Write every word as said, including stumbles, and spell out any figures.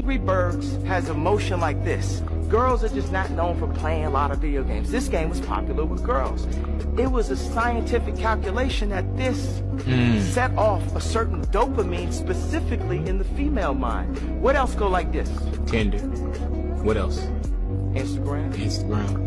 Angry Birds has a motion like this. Girls are just not known for playing a lot of video games. This game was popular with girls. It was a scientific calculation that this mm. set off a certain dopamine specifically in the female mind. What else go like this? Tinder. What else? Instagram. Instagram.